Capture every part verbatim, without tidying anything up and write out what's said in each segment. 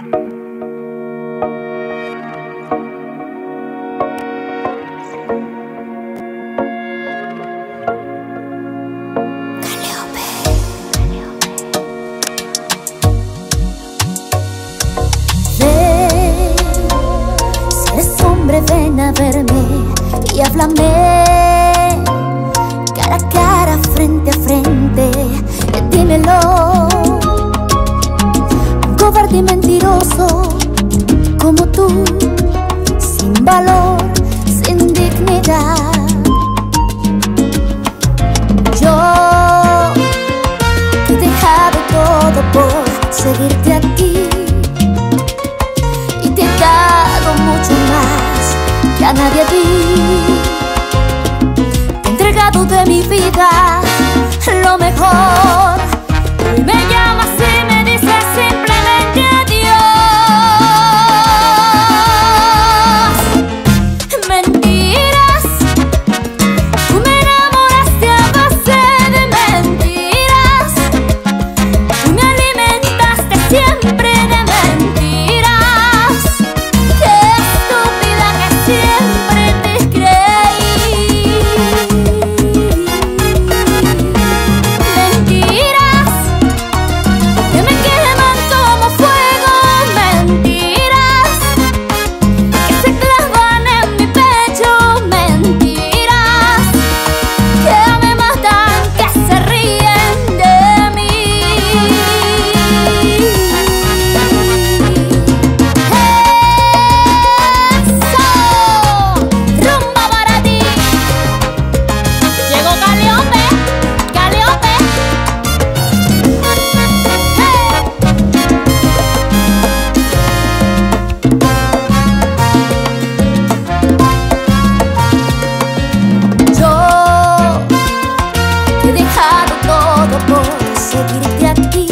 Ven a verme y háblame cara a cara, frente a frente, dímelo. Un cobarde y mentiroso como tú, sin valor, sin dignidad. Yo te he dejado todo por seguirte aquí y te he dado mucho más que a nadie di. Te he entregado de mi vida lo mejor y me llamas y me dices simplemente adiós. Mentiras, tú me enamoraste a base de mentiras, tú me alimentaste siempre de mentiras. Qué estúpida que siempre te creí. Mentiras que me queman como fuego, mentiras que se clavan en mi pecho, mentiras que me matan, que se ríen de mí. Eso, rumba para ti. Llegó Galeote, Galeote. Yo te he dejado todo por seguirte aquí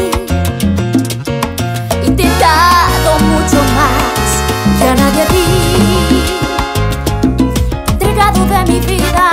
y te he dado mucho más que a nadie di. Te he entregado de mi vida